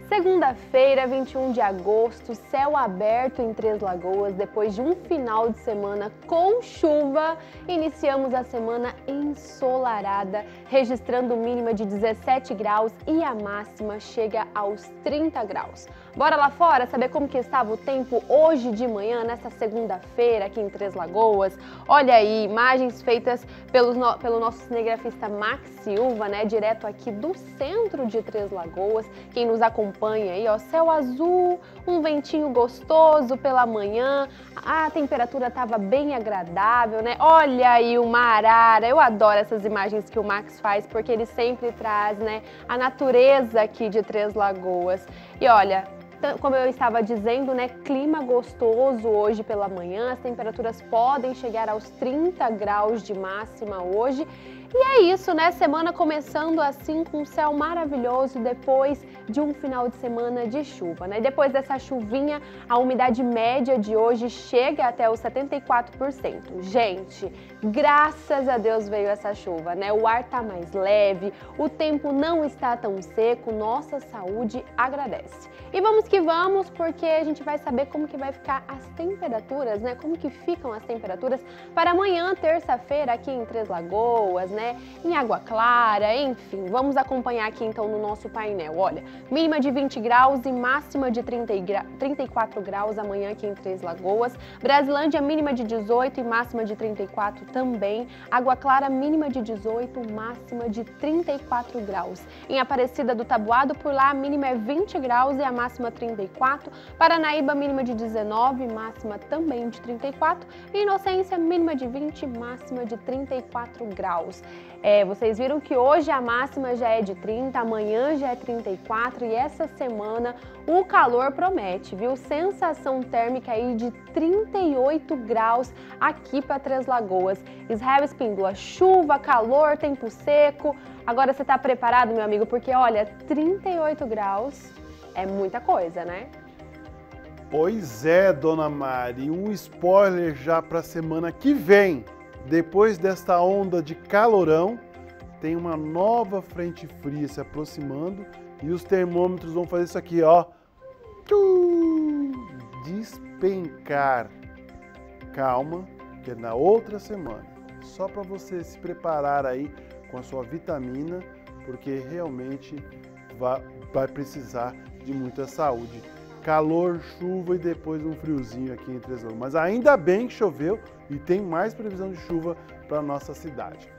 Segunda-feira, 21 de agosto, céu aberto em Três Lagoas. Depois de um final de semana com chuva, iniciamos a semana ensolarada, registrando mínima de 17 graus e a máxima chega aos 30 graus. Bora lá fora saber como que estava o tempo hoje de manhã, nessa segunda-feira aqui em Três Lagoas. Olha aí, imagens feitas pelo nosso cinegrafista Max Silva, né, direto aqui do centro de Três Lagoas. Quem nos acompanha aí, ó, céu azul, um ventinho gostoso pela manhã, a temperatura estava bem agradável, né? Olha aí uma arara, eu adoro essas imagens que o Max faz, porque ele sempre traz, né, a natureza aqui de Três Lagoas. E olha, como eu estava dizendo, né, clima gostoso hoje pela manhã, as temperaturas podem chegar aos 30 graus de máxima hoje. E é isso, né? Semana começando assim com um céu maravilhoso depois de um final de semana de chuva, né? Depois dessa chuvinha, a umidade média de hoje chega até os 74%. Gente, graças a Deus veio essa chuva, né? O ar tá mais leve, o tempo não está tão seco, nossa saúde agradece. E vamos que vamos, porque a gente vai saber como que vai ficar as temperaturas, né? Como que ficam as temperaturas para amanhã, terça-feira, aqui em Três Lagoas, né? Em Água Clara, enfim, vamos acompanhar aqui então no nosso painel. Olha, mínima de 20 graus e máxima de 34 graus amanhã aqui em Três Lagoas. Brasilândia, mínima de 18 e máxima de 34 também. Água Clara, mínima de 18, máxima de 34 graus. Em Aparecida do Taboado, por lá, a mínima é 20 graus e a máxima 34. Paranaíba, mínima de 19, máxima também de 34. E Inocência, mínima de 20, máxima de 34 graus. Vocês viram que hoje a máxima já é de 30, amanhã já é 34 e essa semana o calor promete, viu? Sensação térmica aí de 38 graus aqui para Três Lagoas. Israel Espíndola, chuva, calor, tempo seco. Agora você está preparado, meu amigo? Porque olha, 38 graus é muita coisa, né? Pois é, dona Mari, um spoiler já para a semana que vem. Depois desta onda de calorão, tem uma nova frente fria se aproximando e os termômetros vão fazer isso aqui, ó. Despencar. Calma, que é na outra semana. Só para você se preparar aí com a sua vitamina, porque realmente vai precisar de muita saúde. Calor, chuva e depois um friozinho aqui em Três Lagoas. Mas ainda bem que choveu e tem mais previsão de chuva para a nossa cidade.